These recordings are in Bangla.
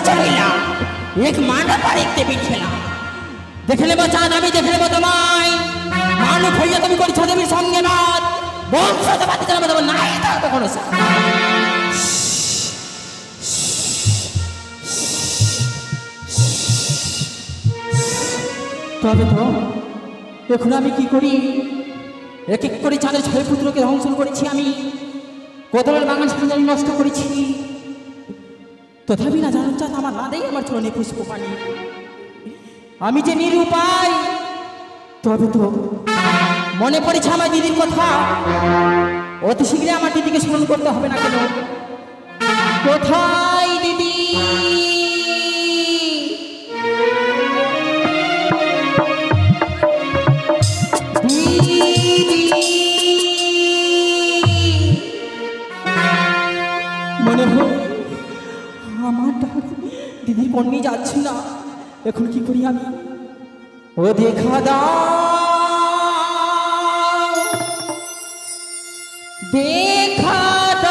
চলে এলাম এক মানব আর এক দেবীর খেলা দেখে নেবো চাঁদ আমি দেখে নেবো তোমায় মানব হইয়া তুমি করছো দেবীর সঙ্গে বাদ বংশ তো বাদ দিতে হবে নাই তা তো কোনো তবে তো এখন আমি কি করি এক এক করে চাঁদের 6 পুত্রকে ধ্বংস করেছি আমি কতবার বাগান সাজানি নষ্ট করেছি তথাপি না জানো চাঁদ আমার না দেয় আমার চরণে পুষ্প পানি আমি যে নিরুপায় তবে তো মনে পড়েছে আমার দিদির কথা অতি শীঘ্রই আমার দিদিকে স্মরণ করতে হবে না কেন কোথায় দিদি মনে হয় আমার দিদির কর্মী যাচ্ছে না এখন কি করি আমি ও দেখা দাও দেখা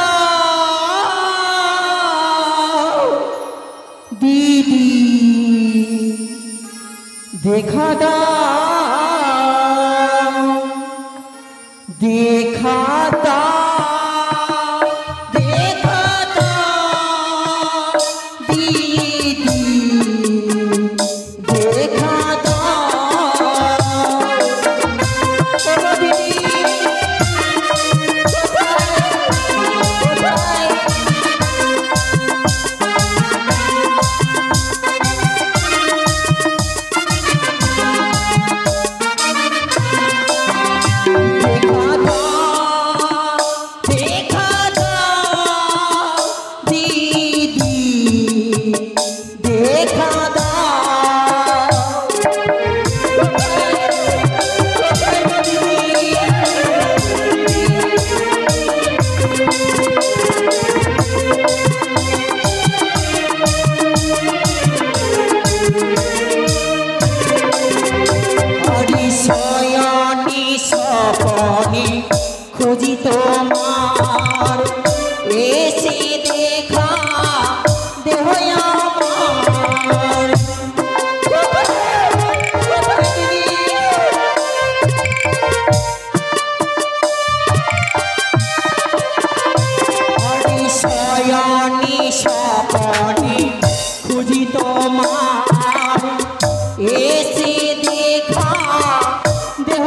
দাও দিদি দেখা দাও দেখা দাও খুঁজি তোমার এসে দেখা দেহ আমার শয়নি স্বপনে খুঁজি তোমার এসে দেখা দেহ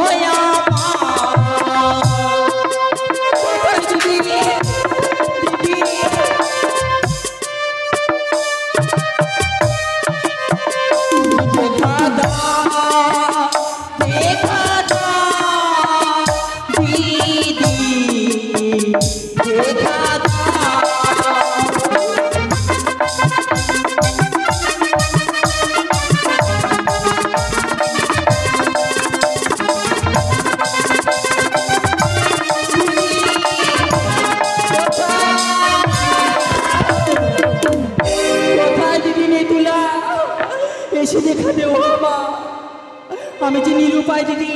আমি যে নিরুপায় দিদি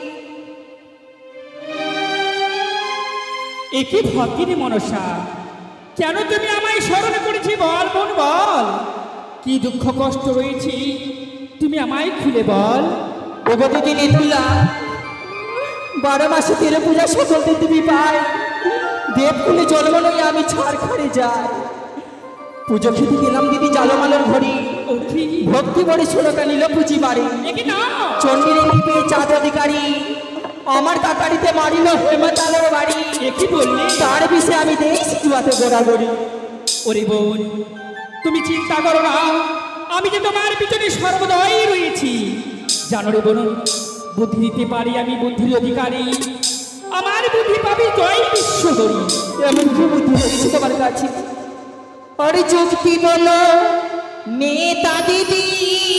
একই ভক্তির মনসা কেন তুমি আমায় স্মরণ করেছি বল বোন বল কি দুঃখ কষ্ট রয়েছে তুমি আমায় খুলে বল ওগো দিদি নিতুলা 12 মাসে 13 পূজা সকল তুমি পাই দেবকুলে জন্ম লই আমি ছাড় খাড়ে যাই পুজো খেতে গেলাম দিদি জালমালের ঘড়ি ভক্তি বড়ি ষোলটা নিল পুঁজি বাড়ি চন্ডিরে নিপে চাঁদ অধিকারী আমার কাকারিতে মারিল হেমাতালের বাড়ি কি বললি তার বিষয়ে আমি দেই সিজুয়াতে গোড়াগড়ি ওরে বোন তুমি চিন্তা করো না আমি যে তোমার পিছনে সর্বদাই রয়েছি জানো রে বোন বুদ্ধি দিতে পারি আমি বুদ্ধির অধিকারী আমার বুদ্ধি পাবি জয় বিশ্বধরী এমন কি বুদ্ধি হয়েছে তোমার কাছে अरे जुक्ति बोलो नेता दीदी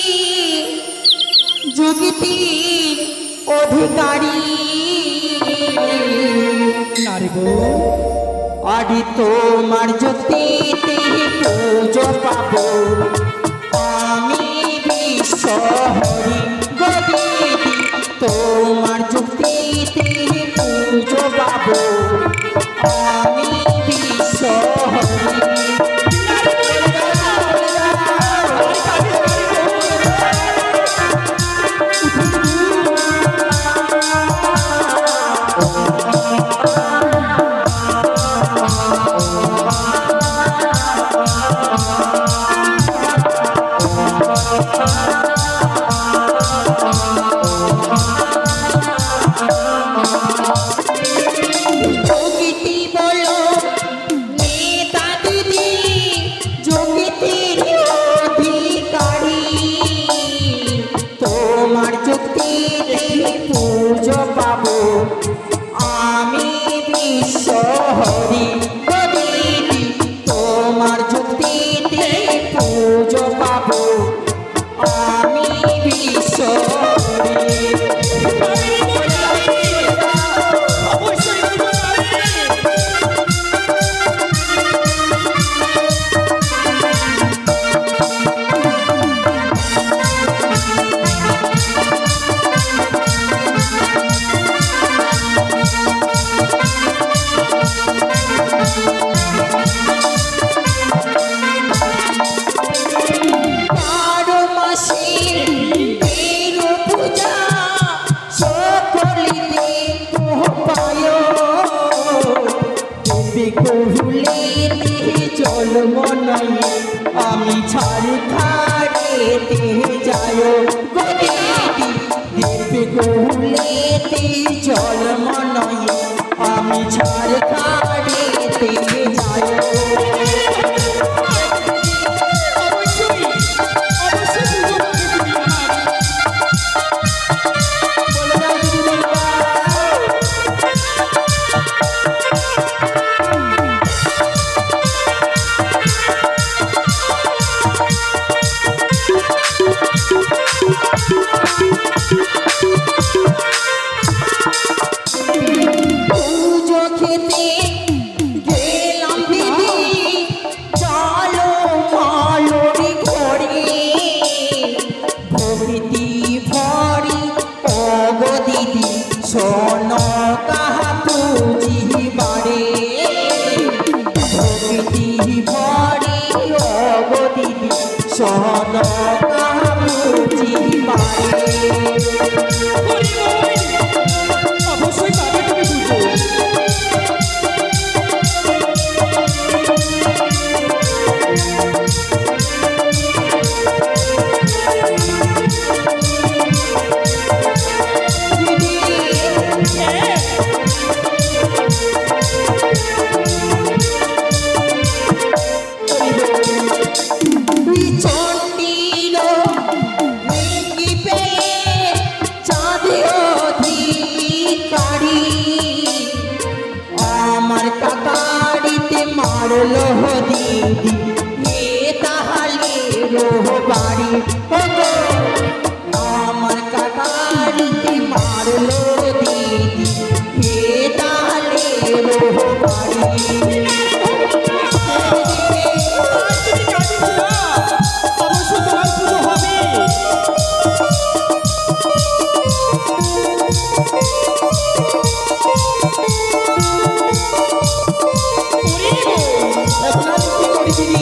जुक्ति अधिकारी नारिगो अरे तोमार जुक्तिते पूजो पाबो आमी विश्वहरि गो दीदी तोमार जुक्तिते पूजो पाबो आमी विश्वहरि পুজো পাবো আমি বিশ্বহরি গো দিদি তোমার যুক্তিতে পুজো পাবো আমি বিশ্বহরি অবশ্যই পুজো পাবে। বারো মাসে তেরো পূজা সকলিতে পায় দেবে কহুলে চল মনাই আমি ছাড় খাড়েতে যায় গো দিদি দেবে কহুলে চল মনাই আমি ছাড় খাড়েতে যায় অবশ্যই অবশ্যই পুজো পাবে তুমি আমার। বলে দাও দিদি বলে দাও। পুজো খেতে গেলাম দিদি চলো মালরি ঘরে ভক্তি ভরি অগ দিদি শোন কাহা পুজি বারে ভক্তি ভরি অগ দিদি শোন কাহা পুজি বারে হরি বল। অবশ্যই পাবে তুমি পুজো। হ্যাঁ, তুই চন্ডিল লিঙ্গি পেয়ে চাঁদে অধিকারী আমার কাকারিতে মারলো দিদি এ তাহলে বাড়ি আমার কাকারিতে মারলো দিদি এ তাহলে বাড়ি আর তুমি কাঁদিস না। অবশ্যই তোমার পুজো হবে। হরি বল। এখন আমি কি করি দিদি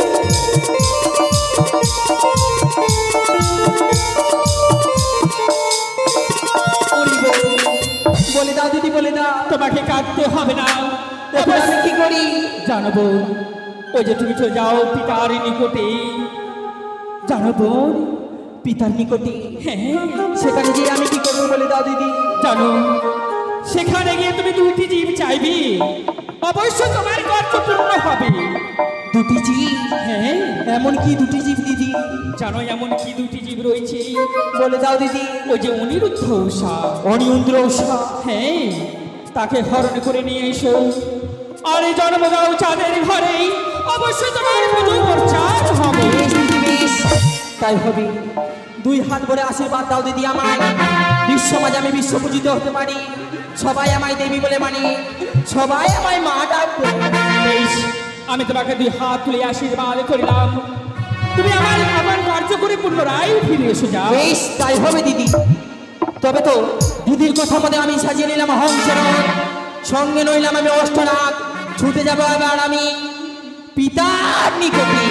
করি বলে দাও দিদি বলে দাও তোমাকে কাঁদতে হবে না। এখন আমি কি করি জানবো ওই যে তুমি চলে যাও পিতার নিকটে। জানবো পিতার নিকটে হ্যাঁ, সেখানে গিয়ে আমি কি করবো বলে দাও দিদি জানো সেখানে গিয়ে তুমি দুইটি জীব চাইবি, অবশ্যই তোমার কর্ম পূর্ণ হবে। দুটি জীব হ্যাঁ, এমন কি দুটি জীব দিদি জানো এমন কি দুটি জীব রয়েছে? বলে দাও দিদি ওই যে অনিরুদ্ধ উষা। অনিন্দ্র উষা হ্যাঁ, তাকে হরণ করে নিয়ে এসো আর এই জন্ম দাও চাঁদের ঘরে, অবশ্যই তোমার পুজো প্রচার হবে। বেশ দিদি বেশ তাই হবে দুই হাত ভরে আশীর্বাদ দাও দিদি আমায় বিশ্ব সমাজে আমি বিশ্ব পূজিত হতে পারি, সবাই আমায় দেবী বলে মানি, সবাই আমায় মা ডাকবে। বেশ, আমি তোমাকে দুই হাত তুলে আশীর্বাদ করিলাম। তুমি আমার কার্য করে পুনরায় ফিরে এসে যাও। বেশ তাই হবে দিদি। তবে তো দিদির কথা মতে আমি সাজিয়ে নিলাম হংসরথ, সঙ্গে নইলাম আমি অষ্টনাথ, ছুটে যাবো এবার আমি পিতার নিকটে।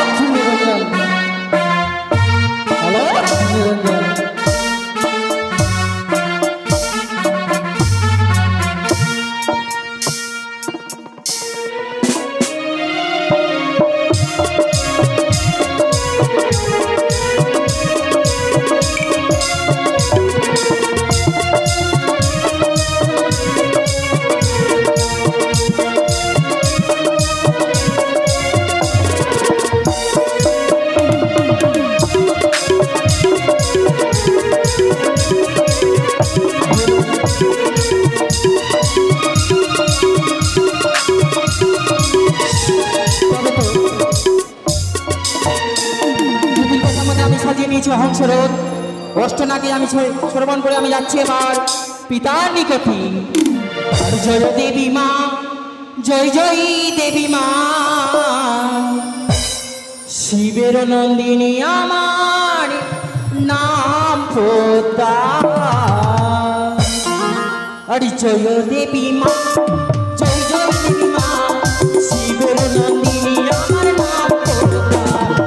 নিরঞ্জন হ্যালো নিরঞ্জন সাজিয়ে নিয়েছি হংসরোধ অষ্টনাকে আমি শ্রবণ করে আমি যাচ্ছি এবার পিতার নিকটে। আর জয় দেবী মা, জয় জয় দেবী মা, শিবের নন্দিনী আমার নাম পোতা। আর জয় দেবী মা, জয় জয় দেবী মা, শিবের নন্দিনী আমার নাম পোতা।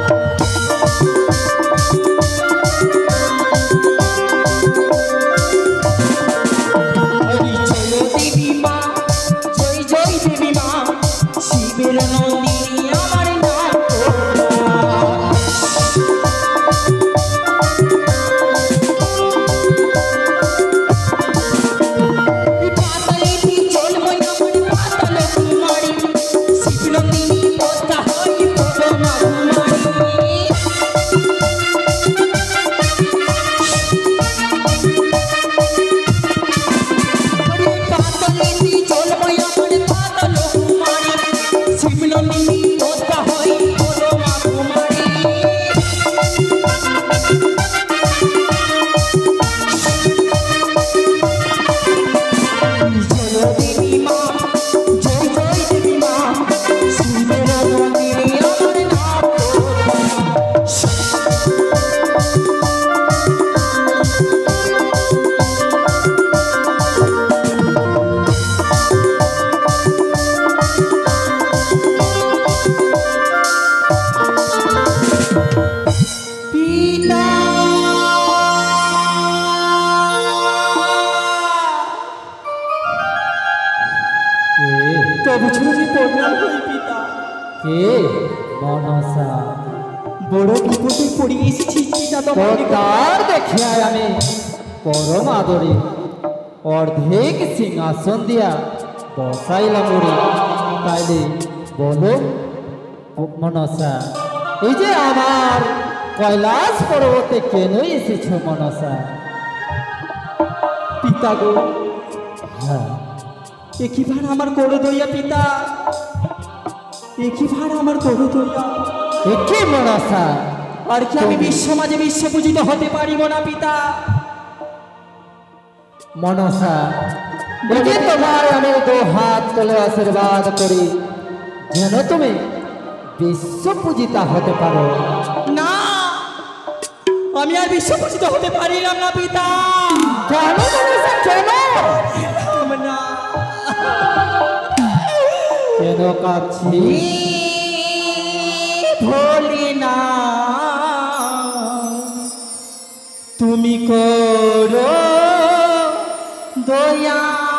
মনসা বড় বিপদে পড়ে এসেছি পিতা। তার দেখিয়া আমি পরম আদরে অর্ধেক সিংহাসন দিয়া বসাইলাম ওরে। তাইলে বলো মনসা, এই যে আমার কৈলাস পর্বতে কেন এসেছ মনসা? পিতা গো, হ্যাঁ একই ভার আমার করো দইয়া পিতা, একই ভার আমার করো দইয়া। একে মনসা, আর কি আমি বিশ্ব মাঝে বিশ্ব পূজিত হতে পারিব না পিতা? মনসা বুঝে তোমার আমি দু হাত তুলে আশীর্বাদ করি যেন তুমি বিশ্ব পূজিতা হতে পারো। না, আমি আর বিশ্ব পূজিত হতে পারিলাম না পিতা। কেন মনসা কেন? না, কেন কাঁদছি? ভোলি না, তুমি করো দয়া।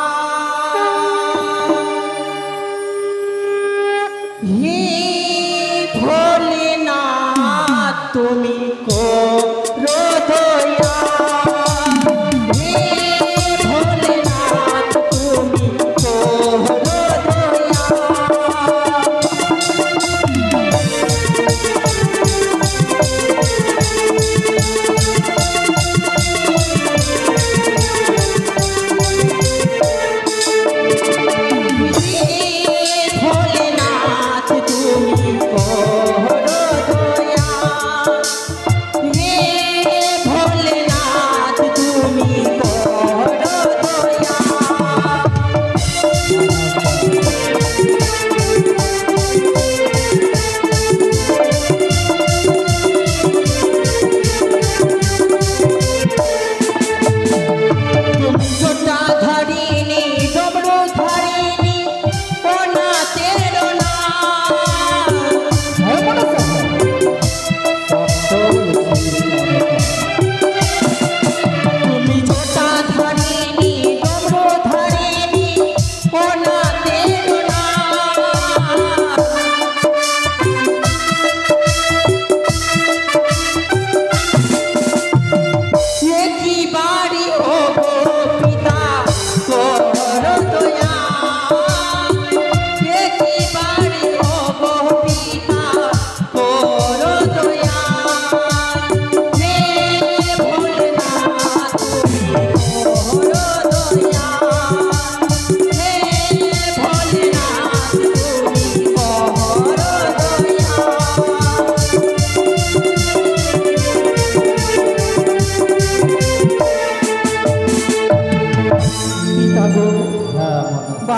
হে ভোলে না, তুমি করো দয়া। হে ভোলে না, তুমি করো দয়া।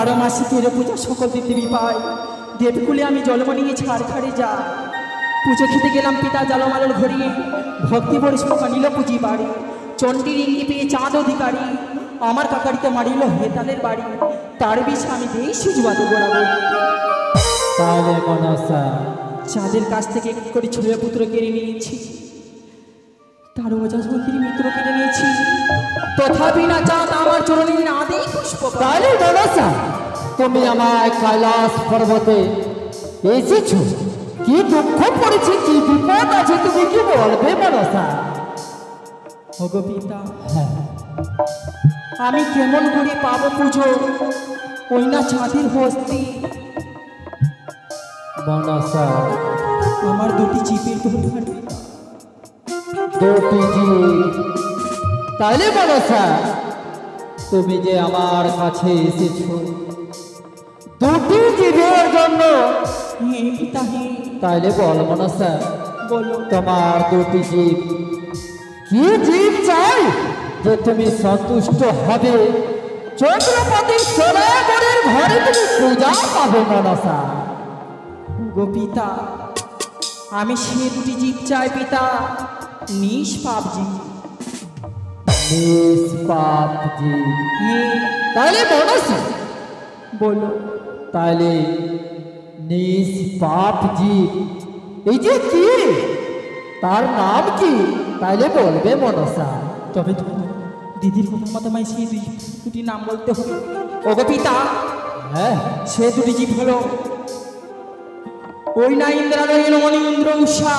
12 মাসে 13 পূজা সকল দেবী পাই। দেবকুলে আমি জন্ম নিয়ে ছাড়খাড়ে যাই। পুজো খেতে গেলাম পিতা জালমালের ঘরে, ভক্তি ভরে শোকা নিল পুঁজি বাড়ি। চণ্ডীর ইঙ্গি পেয়ে চাঁদ অধিকারী, আমার কাকারিতে মারিল হেতালের বাড়ি। তার বিষে আমি দেই সুজবাদে গোড়াবো। তাহলে মনসা চাঁদের কাছ থেকে এক করে ছোড়া পুত্র কেড়ে নিয়েছি, তার অজাসন্তীর মিত্র কেড়ে নিয়েছি। তথাপি না চাঁদ আমার চরণে না দেই পুষ্প। তাহলে মনসা তুমি আমার কৈলাস পর্বতে এসেছো, কি দুঃখ পড়েছে, কি বিপদ আছে, তুমি কি বলবে মনসা? ওগো পিতা, আমি কেমন করে পাবো পুজো ওই না চাঁদের হস্তি? মনসা আমার দুটি চিপের দরকার পিতা। দুটি জীব, তাহলে মনসা তুমি যে আমার কাছে এসেছো দুটি জীবের জন্য, হে পিতা হে, তাইলে বল মনসা বলো। তোমার দুটি জীব, কি জীব চাই যে তুমি সন্তুষ্ট হবে, চন্দ্রপতি সোনাগরের ঘরে তুমি পূজা পাবে মনসা? গো পিতা, আমি সে দুটি জীব চাই পিতা, নিষ্পাপ জীব। নিষ্পাপ জীব, হে, তাহলে মনসা বলো। তাহলে নিষ্পাপ জীব এই যে কি, তার নাম কি, তাইলে বলবে মনসা? তবে তো দিদির কথা মতো আমায় সেই দুটি নাম বলতে হবে। ওগো পিতা, হ্যাঁ, সে দুটি জীব হলো ওই না ইন্দ্রালয়ের মণি ইন্দ্র উষা,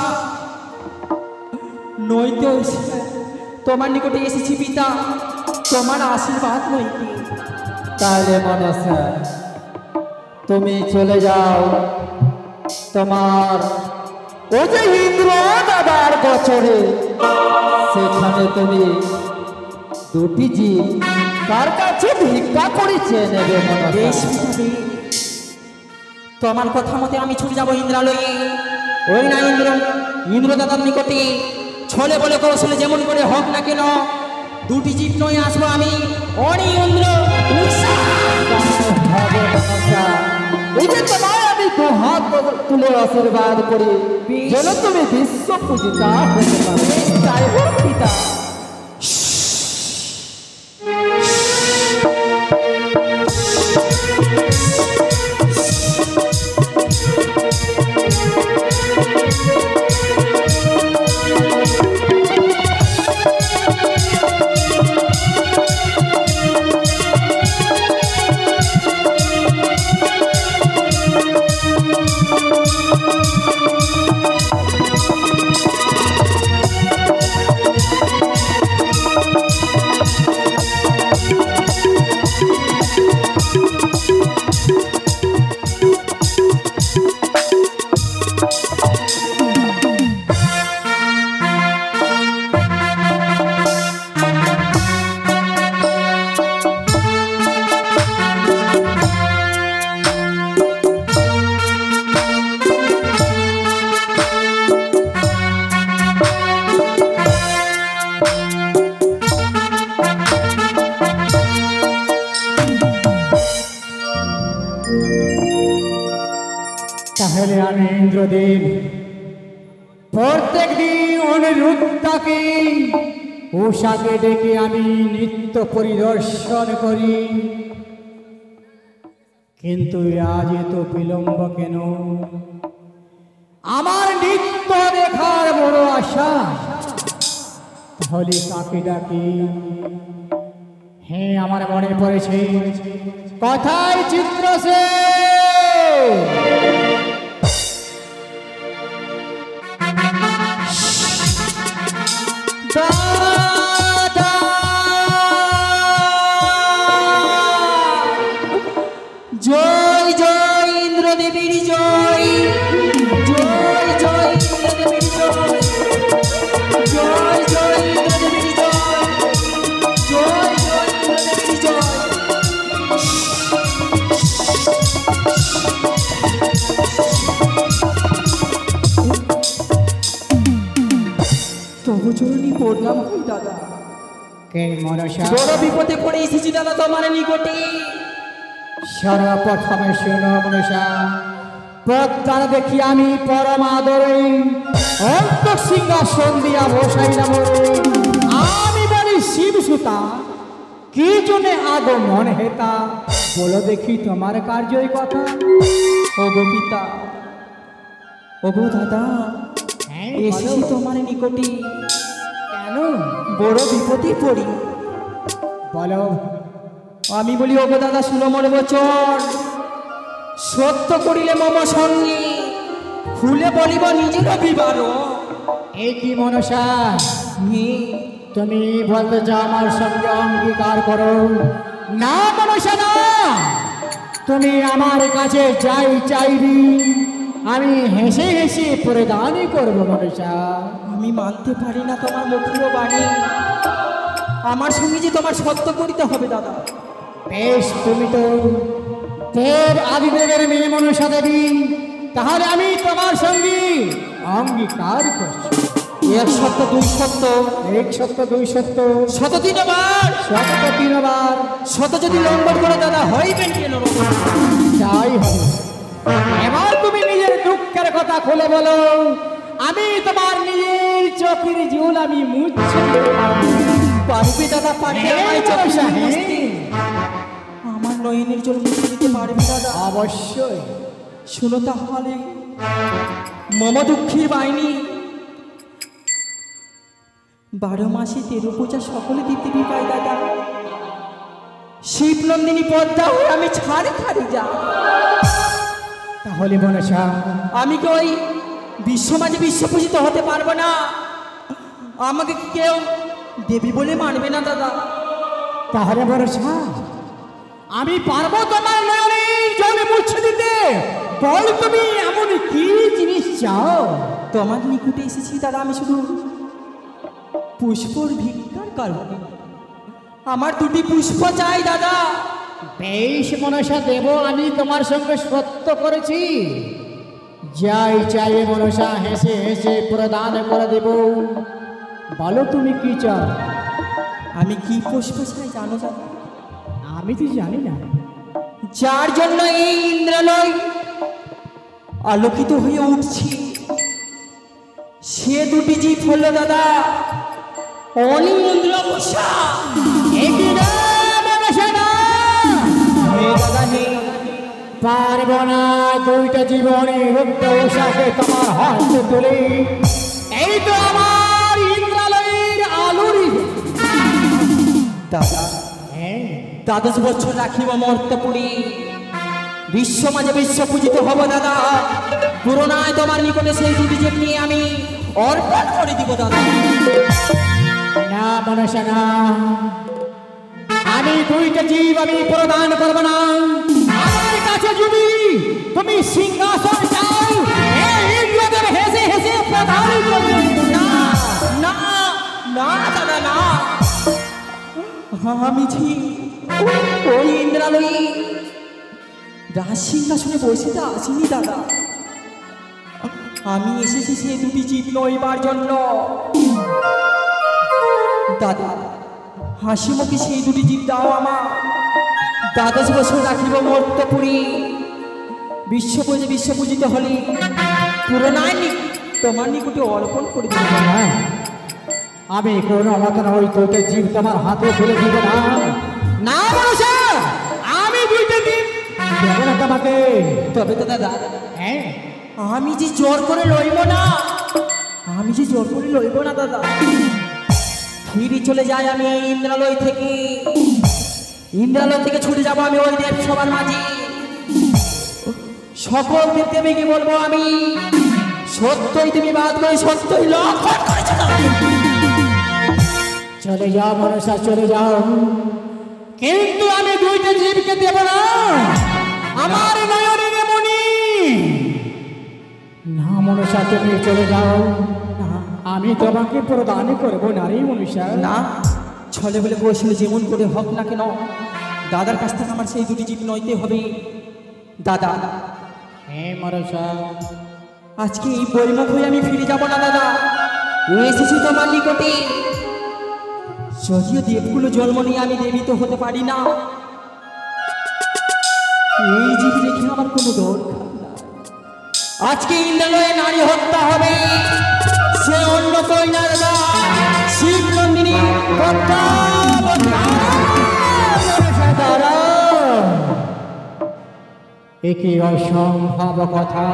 নইতে তোমার নিকটে এসেছি পিতা, তোমার আশীর্বাদ নইতে। তাহলে মনসা তুমি চলে যাও, তোমার ও যে ইন্দ্র দাদার গোচরে, সেখানে তুমি দুটি জীব তার কাছে ভিক্ষা করে চেয়ে নেবে বেশ মনসা। পিতা বেশ। তোমার কথা মতে আমি ছুটে যাবো ইন্দ্রালয়ে, ওই না ইন্দ্রদাতার নিকটে। ছলে বলে কৌশলে যেমন করে হোক না কেন দুটি জীব নয় আসবো আমি, অনি ইন্দ্র উষা। হবে মনসা, এই যে তোমায় আমি দু হাত তুলে আশীর্বাদ করি যেন তুমি বিশ্ব পূজিতা হতে পারো। বেশ তাই হোক পিতা। তাহলে আমি ইন্দ্রদেব প্রত্যেক দিন অনিরুদ্ধাকে উষাকে ডেকে আমি নিত্য পরিদর্শন করি, কিন্তু আজ এত বিলম্ব কেন? আমার নিত্য দেখার বড় আশা, তাহলে কাকে ডাকি? হ্যাঁ, আমার মনে পড়েছে, কথায় চিত্রসেন। দাদা, জয় জয় ইন্দ্রদেবীর জয়, জয় জয় ইন্দ্রদেবীর জয়, জয় জয় ইন্দ্রদেবীর জয়, জয় জয় ইন্দ্রদেবীর জয়। তবু চরণী পড়লাম কই দাদা, কে মনসা? বড় বিপদে পড়ে এসেছি দাদা তোমার নিকটে। সর্বপ্রথমে শুনো মনুষা, পদ্মার দেখি আমি পরম আদরে অন্ত সিংহাসন দিয়া বসাইলাম রে। আমি বলি শিব সুতা, কি জন্যে আগমন হেতা, বলো দেখি তোমার কার্যই কথা। ওগো পিতা, ওগো দাদা, হ্যাঁ, এসেছি বলো। তোমার নিকটে, কেন বড় বিপদে পড়ি। বলো। আমি বলি ওগো দাদা, শুনো মনে বচন, সত্য করিলে মম সঙ্গে, খুলে বলিব নিজের বিবার। এই কি মনসা, তুমি বলতে চাও আমার সঙ্গে অঙ্গীকার করো? না মনসা না, তুমি আমার কাছে যাই চাইবি আমি হেসে হেসে প্রদানই করবো মনসা। আমি মানতে পারি না তোমার মুখের বাণী, আমার সঙ্গে যে তোমার সত্য করিতে হবে দাদা। বেশ, তুমি তো দেব আদিদেবের মেয়ে মনসা দেবী, তাহলে আমি তোমার সঙ্গে অঙ্গীকার করছি। এক সত্য দুই সত্য, এক সত্য দুই সত্য, শত তিনবার, সত্য তিনবার, শত যদি লম্বন করে দাদা হইবেন কেন? যাই হবে। এবার তুমি নিজের দুঃখের কথা খুলে বলো, আমি তোমার নিজের চোখের জল আমি মুছে দিতে পারবো। পারবে দাদা, পারবে হ্যাঁ, আমায় চোখে মনসা, মুছতে? আমার নয়নের জল মুছে দিতে পারবে দাদা? অবশ্যই। শুনো তাহলে মম দুঃখের বাহিনী, 12 মাসে 13 পূজা সকলে দিতে পাই দাদা। শিব নন্দিনী পদ্মা হয়ে আমি ছাড়ে ছাড়ি যা। তাহলে মনসা, আমি কি ওই বিশ্ব মাঝে বিশ্বপূজিত হতে পারবো না? আমাকে কি কেউ দেবী বলে মানবে না দাদা? তাহলে মনসা, আমি পারবো তোমার নয়নের জল মুছে দিতে। বল তুমি এমন কি জিনিস চাও? তোমার নিকটে এসেছি দাদা, আমি শুধু পুষ্পর ভিক্ষার কারণে। আমার 2টি পুষ্প চাই দাদা। বেশ মনসা, দেব, আমি তোমার সঙ্গে সত্য করেছি। যাই চাইবে মনসা হেসে হেসে প্রদান করে দেব। বলো তুমি কি চাও? আমি কি পুষ্প চাই জানো দাদা? আমি তো জানি না। যার জন্য এই ইন্দ্রালয় আলোকিত হয়ে উঠছি, সে 2টি জীব হলো দাদা অনি ইন্দ্রমশা। একি না মনসা না, হে দাদা হে, পারব না 2টা জীবনে রুদ্র উষাকে তোমার হাতে তুলে। এই তো আমার ইন্দ্রালয়ের আলোরি। দাদা হ্যাঁ, 12 বছর রাখিব মর্তপুরী, বিশ্ব মাঝে বিশ্ব পূজিত হব দাদা। পুরোনায় তোমার নিকটে সেই 2টি জীব নিয়ে আমি অর্পণ করে দিব দাদা। না মনসা না, আমি 2টা জীব আমি প্রদান করব না। আমার কাছে যদি তুমি সিংহাসন চাও, এই ইন্দ্রদেব হেসে হেসে প্রদান করবে। না না না দাদা না, আমি ছি ওই ইন্দ্রালয়ী রাজ সিংহাসনে বসিতে আসিনি দাদা। আমি এসেছি সেই 2টি জীব নইবার জন্য দাদা। হাসি মুখে সেই 2টি জীব দাও আমার। 12 বছর রাখিব মর্তপুরী, বিশ্ব পূজিত হলে পুরোনায় তোমার নিকটে অর্পণ করে দিব। না, আমি কোনো মতন ওই 2টা জীব তোমার হাতে তুলে দিব না। না মনসা, আমি 2টা জীব দেব না তোমাকে। তবে তো দাদা, হ্যাঁ, আমি যে জোর করে লইব না, আমি যে জোর করে লইব না দাদা। ফিরে চলে যাই আমি এই ইন্দ্রালয় থেকে, ইন্দ্রালয় থেকে ছুটে যাব আমি ওই দেব সবার মাঝে। সকল দেবদেবীকে বলবো আমি, সত্যই তুমি বাদ করে সত্যই লক্ষণ করেছ। চলে যাও মনসা, চলে যাও, কিন্তু আমি 2টা জীবকে দেব না। আমার নয়নের মণি। না মনসা, তুমি চলে যাও, আমি তোমাকে প্রদান করবো না রে মনসা। না, ছলে বলে বসলে যেমন করে হোক না কেন দাদার কাছ থেকে আমার সেই 2টি জীব নইতে হবে দাদা। হ্যাঁ মনসা, আজকে এই বৈমুখ হয়ে আমি ফিরে যাব না দাদা। এসেছি তোমার নিকটে, যদিও দেবগুলো জন্ম নিয়ে আমি দেবী তো হতে পারি না, এই জীব রেখে আমার কোনো দরকার না। আজকে ইন্দ্রালয়ে নারী হত্যা হবে, সে অন্য কন্যার শিব নন্দিনী একই অসম্ভব কথা।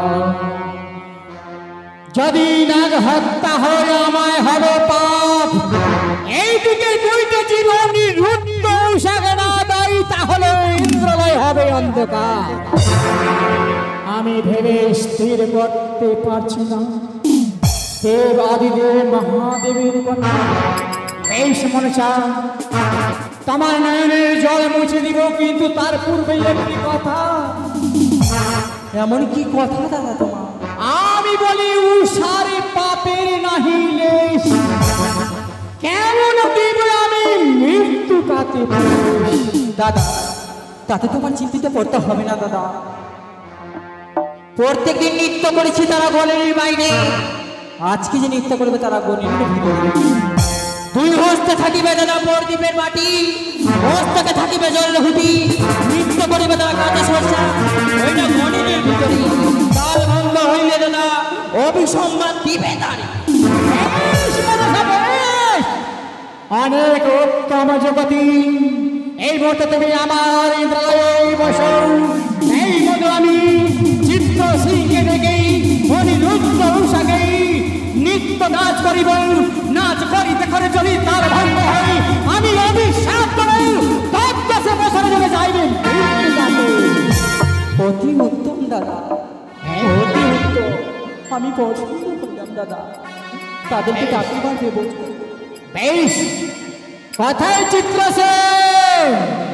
যদি নাগ হত্যা হয় আমায় হবে পাপ, এইদিকে দুইটা জীবনী রুদ্ধ উষাকে না দেয় তাহলে ইন্দ্রালয় হবে অন্ধকার। আমি ভেবে স্থির করতে পারছি না। দেব আদিদেব মহাদেবের কন্যা এই মনসা, তোমার নয়নের জল মুছে দিব, কিন্তু তার পূর্বে একটি কথা। এমন কি কথা দাদা তোমার? আমি বলি উষারে পাপের নাহি লেশ, কেমন দিব আমি মৃত্যু কাতে দাদা, তাতে তোমার চিন্তিত পড়তে হবে না দাদা। প্রত্যেকদিন নৃত্য করেছি তারা গণের বাইরে, আজকে যে নৃত্য করবে তারা গণের ভিতরে। দুই হস্তে থাকিবে দাদা প্রদীপের মাটি, হস্তকে থাকিবে জলের হুটি, নৃত্য করিবে তারা কাঁচা সরষা, ওইটা গণের ভিতরে। তাল ভঙ্গ হইলে দাদা অভিসম্বাদ দিবে তারে। অনেক উত্তম জগতি, এই মুহূর্তে তুমি আমার ইন্দ্রালয়ে বসো। এই মতো আমি চিত্ত সিংকে ডেকেই অনিরুদ্ধ উষাকেই নিত্য নাচ করিব। নাচ করিতে করে যদি তার ভঙ্গ হয়, আমি অভিশাপ করে তদ্দশে বছরে জন্য যাইবেন। অতি উত্তম দাদা, অতি উত্তম। আমি পছন্দ করলাম দাদা, তাদেরকে ডাকিবার ব্যবস্থা। বেশ, কথায় চিত্রসেন।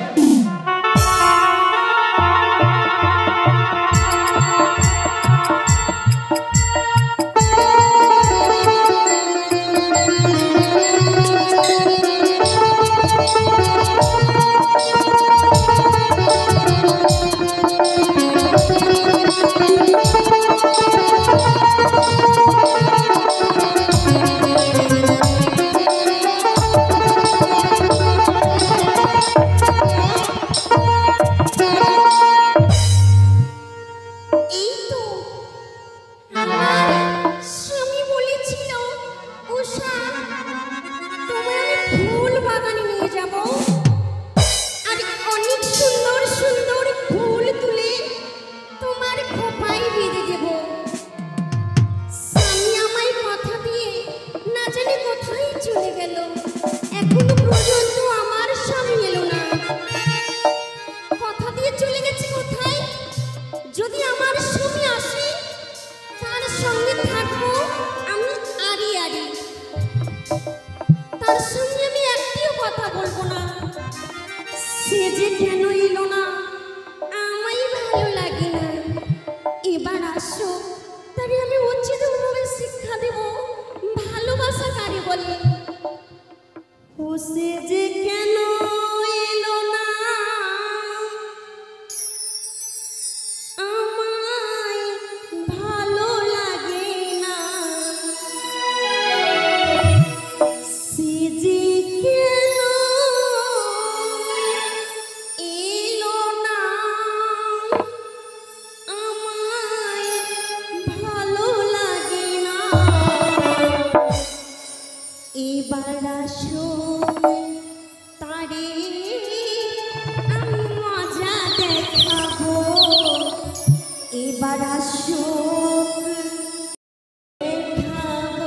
এই তো আমার স্বামী বলেছিল, উষা তোমায় আমি ফুল বাগানে নিয়ে যাব, আর অনেক সুন্দর সুন্দর ফুল তুলে তোমার খোপায় বেঁধে দেব। স্বামী আমায় কথা দিয়ে না জানি কোথায় চলে গেল, এখনো পর্যন্ত আমার স্বামী এলো না। কথা দিয়ে চলে গেছে কোথায়? যদি আমার স্বামী আসে, তার সঙ্গে থাকবো আমি আরি আরি, তার সঙ্গে আমি একটিও কথা বলবো না। সে যে কেন এলো না, আমায় ভালো লাগে না। এবার আসো, তাই আমি উচিতভাবে শিক্ষা দেব ভালোবাসা কারে বলে। ও সে যে কেন এলো না, আমায় ভালো লাগে না। সে যে কেন এলো না, আমায় ভালো লাগে না। এবার আসো, তারে আমি মজা দেখাবো। এবার আসো, দেখাবো।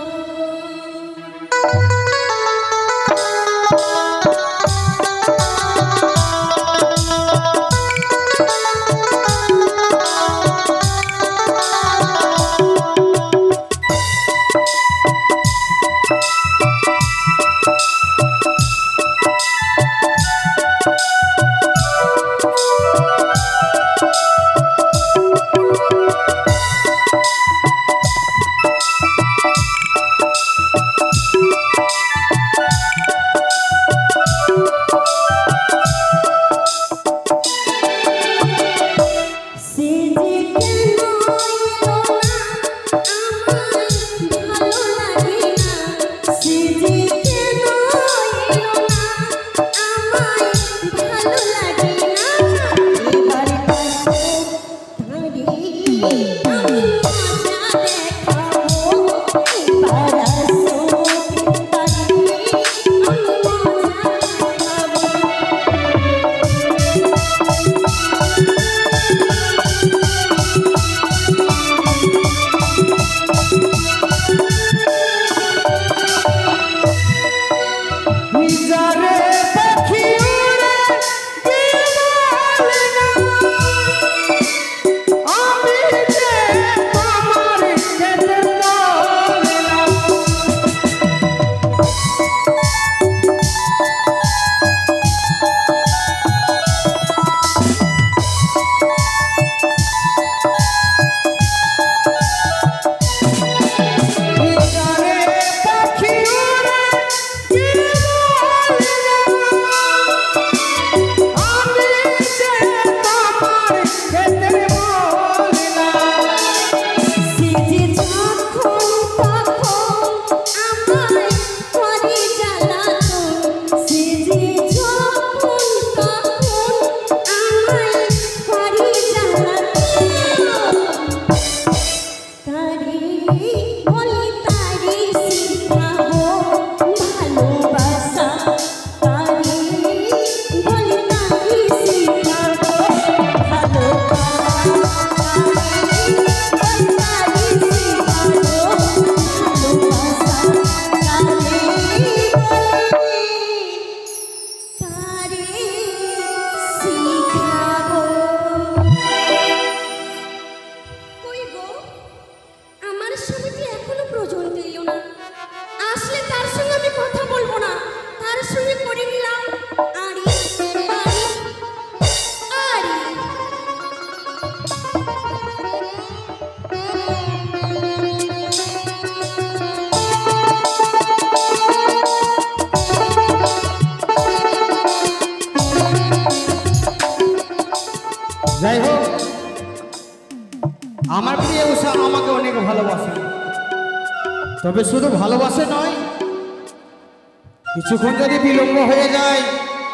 তবে শুধু ভালোবাসে নয়, কিছুক্ষণ যদি বিলম্ব হয়ে যায়,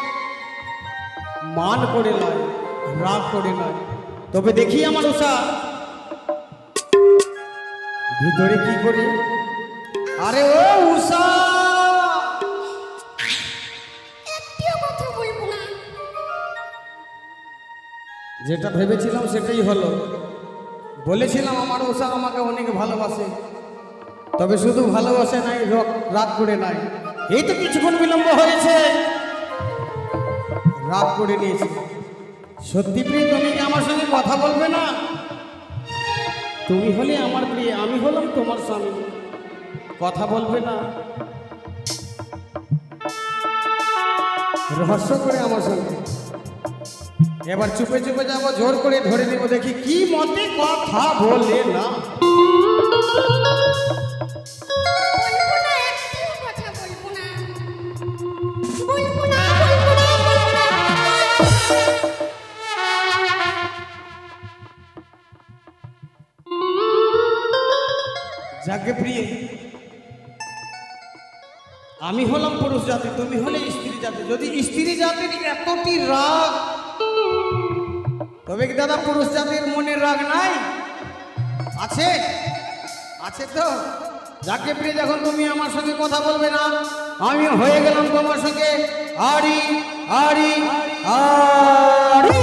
মান করে নয়, রাগ করে নয়, তবে দেখি আমার উষা ভিতরে কি করে। আরে ও উষা, একটিও কথা বলবো না। যেটা ভেবেছিলাম সেটাই হলো। বলেছিলাম আমার উষা আমাকে অনেক ভালোবাসে, তবে শুধু ভালোবাসে নাই, রাগ করে নাই। এই তো কিছুক্ষণ বিলম্ব হয়েছে, রাগ করে নিয়েছি। সত্যি প্রিয়, তুমি কি আমার সঙ্গে কথা বলবে না? তুমি হলে আমার প্রিয়, আমি হলাম তোমার স্বামী, কথা বলবে না? রহস্য করে আমার সঙ্গে এবার চুপে চুপে যাবো, জোর করে ধরে নেবো, দেখি কি মতে কথা বলে না। বলবো না, একটিও কথা বলবো না। বলবো না, বলবো না, বলবো না। যাকে প্রিয়, আমি হলাম পুরুষ জাতি, তুমি হলে স্ত্রী জাতি। যদি স্ত্রী জাতির এতটি রাগ, তবে কি দাদা পুরুষ জাতির মনে রাগ নাই? আছে, আছে তো। যাকে প্রিয়, যখন তুমি আমার সঙ্গে কথা বলবে না, আমি হয়ে গেলাম তোমার সঙ্গে আড়ি আড়ি আড়ি।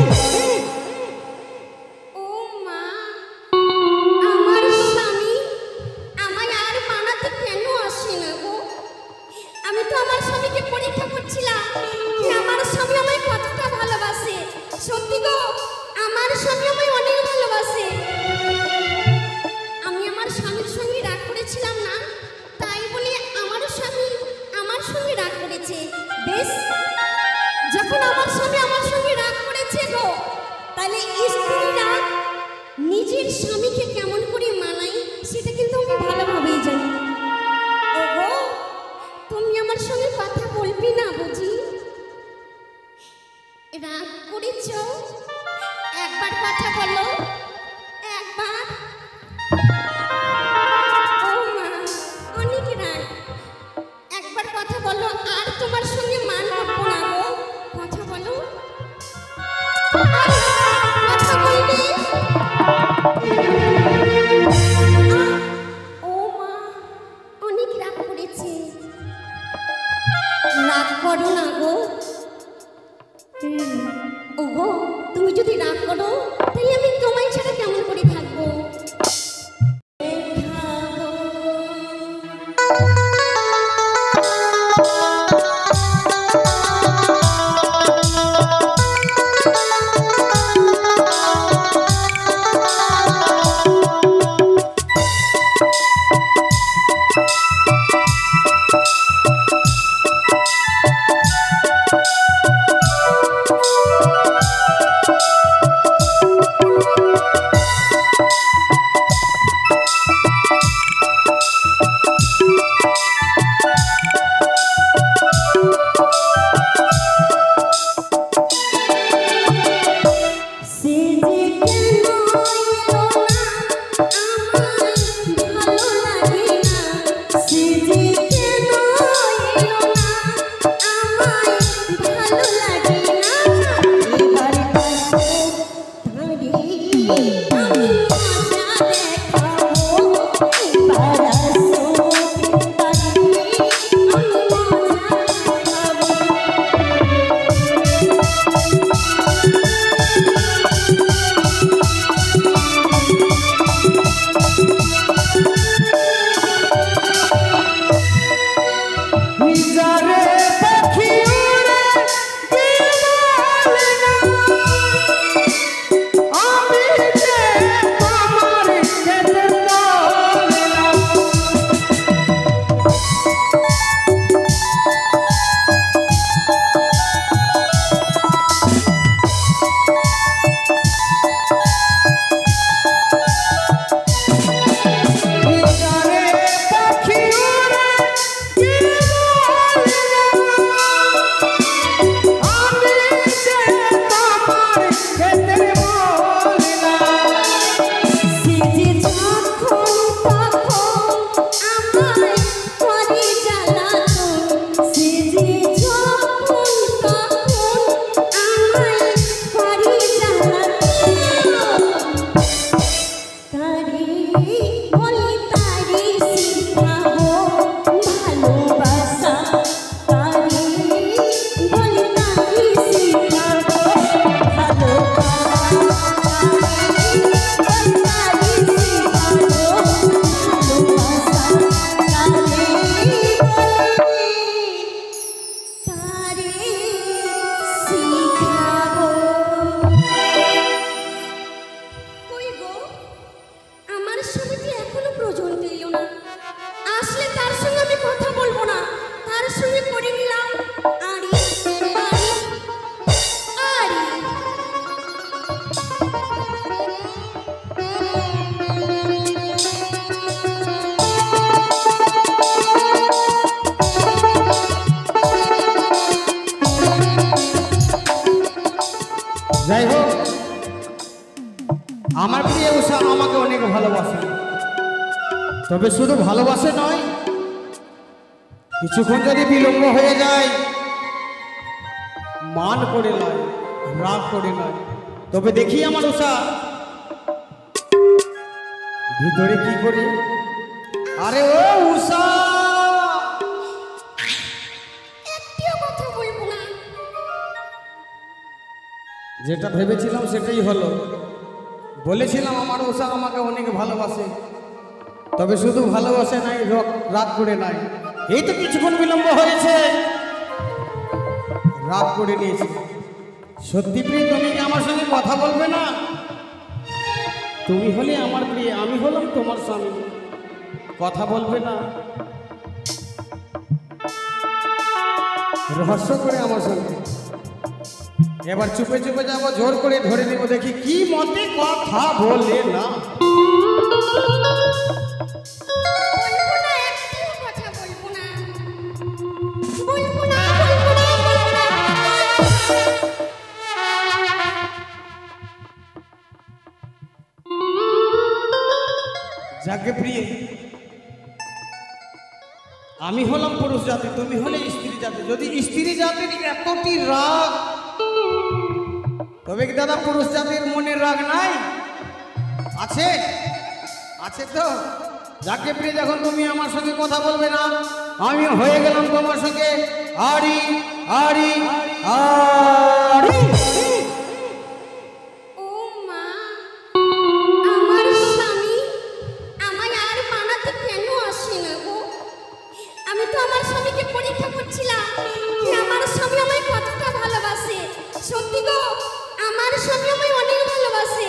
ও মা, আমার স্বামী আমায় আর মানাতে কেন আসে না গো? আমি তো আমার স্বামীকে পরীক্ষা করছিলাম যে আমার স্বামী আমায় কতটা ভালোবাসে। সত্যি গো, আমার স্বামী আমায় অনেক ভালোবাসে। আমি আমার স্বামীর সঙ্গে রাগ করেছিলাম না, তাই বলে আমার স্বামী আমার সঙ্গে রাগ করেছে। বেশ, যখন আমার স্বামী আমার সঙ্গে রাগ করেছে গো, তাহলে স্ত্রীরা নিজের স্বামীকে কেমন করে মানায় সেটা কিন্তু আমি ভালোভাবেই জানি। ওগো, তুমি আমার সঙ্গে কথা বলবি না বুঝি? রাগ করেছ? একবার কথা বলো, একবার। ও মা, অনেক রাগ। একবার কথা বলো, আর তোমার সঙ্গে মান করবো না গো। কথা বলো, কথা বলবে। ও মা, অনেক রাগ করেছে। রাগ করো না গো। ওগো, তুমি যদি রাগ করো, তাহলে আমি তোমায় ছাড়া কেমন করে থাকবো? তবে শুধু ভালোবাসে নয়, কিছুক্ষণ যদি বিলম্ব হয়ে যায়, মান করে নয়, রাগ করে নয়, তবে দেখি আমার উষা ভিতরে কি করে। আরে ও উষা, একটিও কথা বলবো না। যেটা ভেবেছিলাম সেটাই হলো। বলেছিলাম আমার উষা আমাকে অনেক ভালোবাসে, তবে শুধু ভালোবাসে নাই, রাগ করে নাই। এই তো কিছুক্ষণ বিলম্ব হয়েছে, রাগ করে নিয়েছে। সত্যি প্রিয়, তুমি কি আমার সঙ্গে কথা বলবে না? তুমি হলে আমার প্রিয়, আমি হলাম তোমার স্বামী, কথা বলবে না? রহস্য করে আমার সঙ্গে এবার চুপে চুপে যাবো, জোর করে ধরে নেব, দেখি কি মতে কথা বলে না। বলবো না, একটিও কথা বলবো না। বলবো না, বলবো না, বলবো না। যাকে প্রিয়, আমি হলাম পুরুষ জাতি, তুমি হলে স্ত্রী জাতি। যদি স্ত্রী জাতির এতটি রাগ, তবে কি দাদা পুরুষ জাতির মনে রাগ নাই? আছে, আছে তো। যাকে প্রিয়, যখন তুমি আমার সঙ্গে কথা বলবে না, আমি হয়ে গেলাম তোমার সঙ্গে আড়ি আড়ি আড়ি। ও মা, আমার স্বামী আমায় আর মানাতে কেন আসে না গো? আমি তো আমার স্বামীকে পরীক্ষা করছিলাম যে আমার স্বামী আমায় কতটা ভালোবাসে। সত্যি গো, আমার স্বামী আমায় অনেক ভালোবাসে।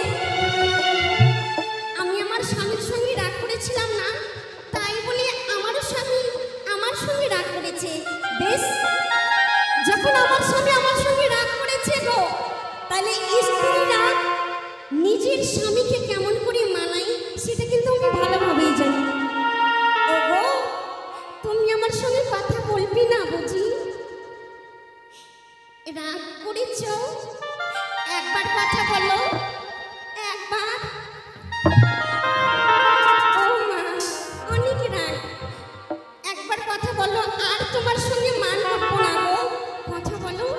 আমি আমার স্বামীর সঙ্গে রাগ করেছিলাম না, তাই বলে আমার স্বামী আমার সঙ্গে রাগ করেছে। বেশ, যখন আমার স্বামী আমার সঙ্গে রাগ করেছে গো, তাহলে স্ত্রীরা নিজের স্বামীকে কেমন করে মানায় সেটা কিন্তু আমি ভালোভাবেই জানি। ওগো, তুমি আমার সঙ্গে কথা বলবি না বুঝি? রাগ করেছ? একবার কথা বলো, একবার। ও মা, অনেক রাগ। একবার কথা বলো, আর তোমার সঙ্গে মান করবো না গো। কথা বলো,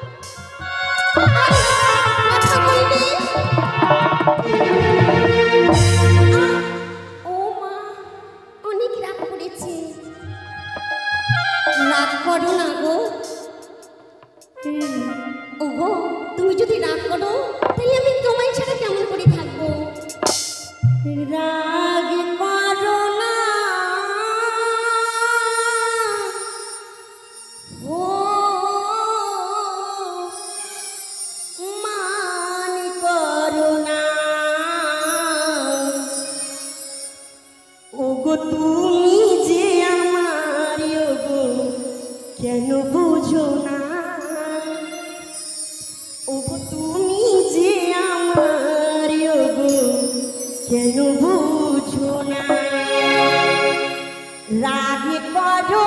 কথা বলবে। ও মা, অনেক রাগ করেছে। রাগ করো না গো। ওগো, তুমি যদি রাগ করো, তাহলে আমি তোমায় ছাড়া কেমন করে থাকবো? রাগ করো না, ও মান করো না। ওগো, তুমি যে আমার, ওগো কেন বুঝো না? ওগো, তুমি যে আমার, ওগো কেন বুঝো না? রাগ করো